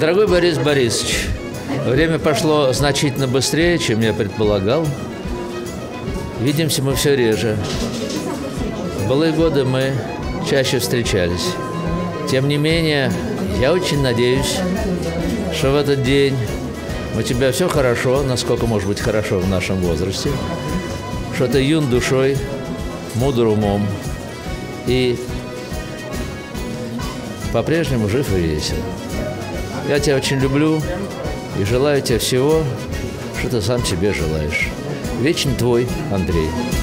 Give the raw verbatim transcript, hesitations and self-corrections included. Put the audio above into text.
Дорогой Борис Борисович, время пошло значительно быстрее, чем я предполагал. Видимся мы все реже. В былые годы мы чаще встречались. Тем не менее, я очень надеюсь, что в этот день у тебя все хорошо, насколько может быть хорошо в нашем возрасте, что ты юн душой, мудр умом и по-прежнему жив и весел. Я тебя очень люблю и желаю тебе всего, что ты сам себе желаешь. Вечно твой, Андрей.